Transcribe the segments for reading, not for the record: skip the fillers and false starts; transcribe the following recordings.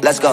let's go.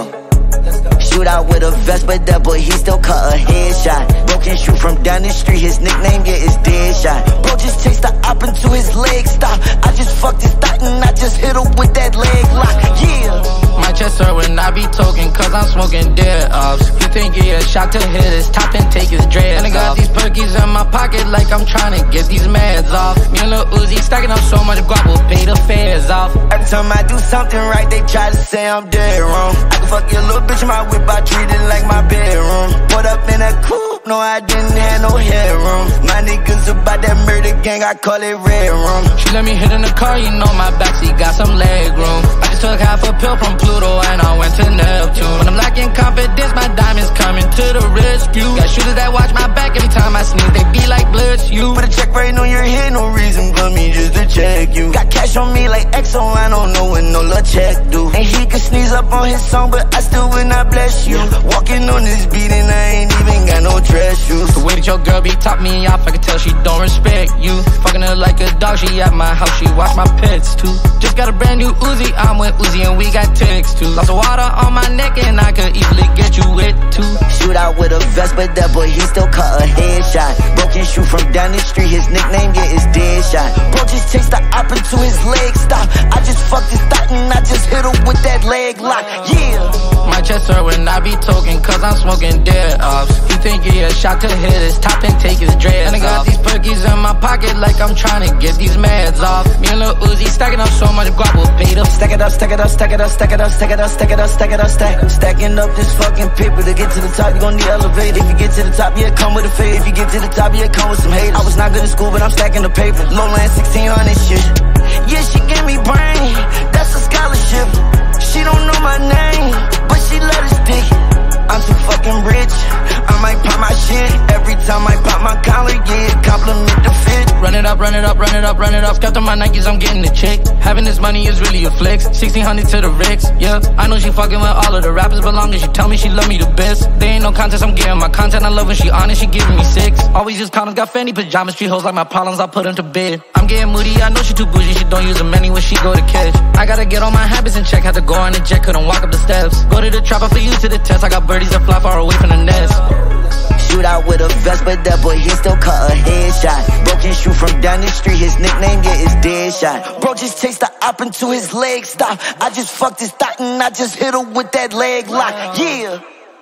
Shootout with a vest, but that boy, he still cut a headshot. Bro can shoot from down the street, his nickname, yeah, is Deadshot. Bro just takes the op into his leg stop. I just fucked his thot and I just hit him with that leg lock, yeah. My chest hurt when I be tokin', cause I'm smoking dead ops. You think he a shot to hit his top and take his dreads off. And I got these Perkies in my pocket like I'm trying to get these meds off. Me and Lil Uzi stacking up so much guap, we'll pay the fares off. Every time I do something right, they try to say I'm dead wrong. I can fuck your little bitch in my whip, I treat it like my bedroom. Put up in a coupe, no I didn't have no headroom. My niggas about that murder gang, I call it red room. She let me hit in the car, you know my backseat got some leg room. I just took half a pill from Pluto and I went to Neptune. When I'm lacking confidence, my diamonds coming to the rescue. Got shooters that watch my back every time I sneeze, they be like, bless you. Put a check right on your head, no reason for me just to check you. Got cash on me like XO, I don't know what no little check do. And he could sneeze up on his song, but I still will not bless you. Walking on this beat and I ain't even got no dress shoes. The way that your girl be top me off, I can tell she don't respect you. Fucking her like a dog, she at my house, she watch my pets too. Just got a brand new Uzi, I'm with Uzi and we got text too. Lots of water on my neck and I could easily get you wet too. Shootout with a vest, but that boy, he still cut a headshot. Bro can shoot from down the street, his nickname, yeah, is Deadshot. Bro just takes the op into his leg stop. I just fucked his thot and I just hit him with that leg lock, yeah. My chest hurt when I be tokin', cause I'm smoking dead ops. You think he a shot to hit his top and take his dreads off. And I got these Perkies in my pocket like I'm trying to get these meds off. Me and Lil Uzi stacking up so much guap, we'll pay the stack it up, stack it up, stack it up, stack it up, stack it up, stack it up, stack it up, stack. Stacking up this fucking paper to get to the top, you gon' need elevator. If you get to the top, yeah, come with a fade. If you get to the top, yeah, come with some haters. I was not good at school, but I'm stacking the paper. Low land 1600 shit. Yeah, she give me brain, that's a scholarship. She don't know my name, but she let us dick. I'm too fucking rich, I might pop my shit. Every time I pop my collar, yeah, compliment the fit. Run it up, run it up, run it up, run it up. Got on my Nikes, I'm getting the chick. Having this money is really a flex. 1600 to the Ricks, yeah. I know she fucking with all of the rappers, but long as she tell me she love me the best. There ain't no contest, I'm getting my content. I love when she honest, she giving me 6. Always just condoms, got Fendi pajamas, street hoes like my problems, I put them to bed. I'm getting moody, I know she too bougie, she don't use them any when she go to catch. I gotta get all my habits in check, had to go on the jet, couldn't walk up the steps. Go to the trap, I put you to the test, I got birdies that fly far away from the nest. Shootout with a vest, but that boy, he still cut a headshot. Bro can shoot from down the street, his nickname, yeah, is Deadshot. Bro just takes the op into his leg stop. I just fucked his thot and I just hit him with that leg lock, yeah.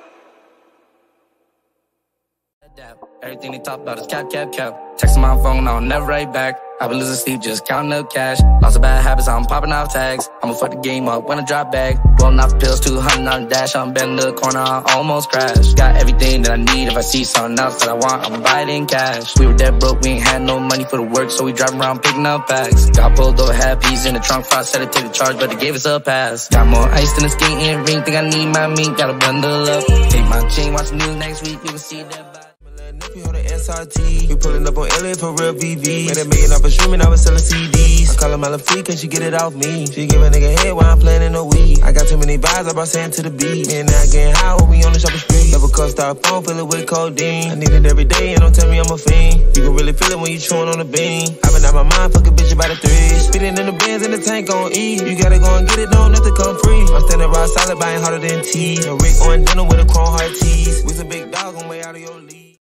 Everything they talk about is cap. Texting my phone, I'll never write back. I've been losing sleep, just counting up cash. Lots of bad habits, I'm popping off tags. I'ma fuck the game up when I drop back. Rolling off pills, 200 on the dash. I'm betting the corner, I almost crash. Got everything that I need, if I see something else that I want, I'ma buy it in cash. We were dead broke, we ain't had no money for the work, so we driving around picking up packs. Got pulled over, had peas in the trunk, I said to take the charge, but they gave us a pass. Got more ice than a skating ring, think I need my meat, gotta bundle up. Take my chain, watch the news next week, you can see that. If you hold the SRT, we pulling up on LA for real VV. Made $1 million off of streaming, I was selling CDs. I call her Malafie, can she get it off me? She give a nigga head while I'm playing in the weed. I got too many buys, I brought sand to the beat. Me and I getting high when we on the shopping street. Never cup styrofoam, fill it with codeine. I need it every day, and don't tell me I'm a fiend. You can really feel it when you chewing on the bean. I've been out my mind, fuck a bitch about the 3. Speeding in the Benz and the tank on E. You gotta go and get it, don't let it come free. I'm standing rock solid, buying harder than T. A Rick on dinner with a chrome heart tease. We some big dog on way out of your league.